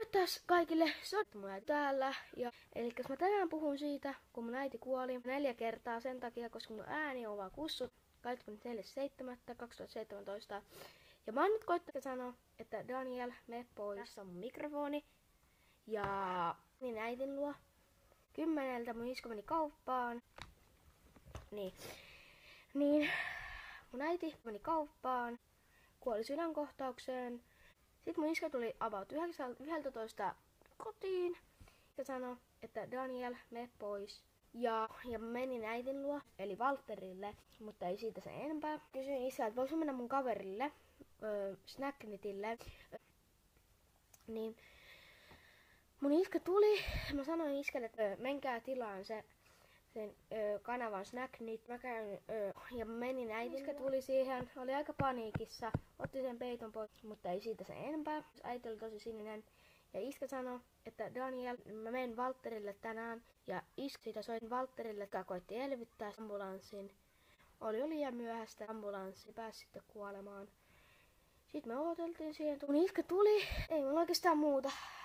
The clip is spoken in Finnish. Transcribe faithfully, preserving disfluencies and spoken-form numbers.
taas kaikille, se on mun äiti täällä. Ja, eli mä tänään puhun siitä, kun mun äiti kuoli neljä kertaa sen takia, koska mun ääni on vaan kussut kahdeskymmenesneljäs seitsemättä kaksituhattaseitsemäntoista. Ja mä oon nyt koittanut sanoa, että Daniel, mene pois. Tässä on mun mikrofoni. Ja niin äitin luo. Kymmeneltä mun isko meni kauppaan. Niin. Niin. Mun äiti meni kauppaan. Kuoli sydänkohtaukseen. Sitten mun iskä tuli about yhdeltätoista kotiin ja sanoi, että Daniel, mene pois. Ja, ja menin äitin luo, eli Valtterille, mutta ei siitä sen enempää. Kysyin isää, että voisin mennä mun kaverille, öö, Snacknetille. Niin mun iskä tuli, mä sanoin iskälle, että öö, menkää tilaan se sen öö, kanavan Snacknet. Mä käyn öö, ja menin äitin Iskä tuli siihen, oli aika paniikissa, otti sen peiton pois, mutta ei siitä sen enempää. Äiti oli tosi sininen. Ja iskä sanoi, että Daniel, mä menen Valtterille tänään. Ja iskä siitä soitin Valtterille, joka koitti elvyttää ambulanssin. Oli jo liian myöhäistä, ambulanssi pääsi sitten kuolemaan. Sitten me odoteltiin siihen, kun iskä tuli, ei mulla oikeastaan muuta.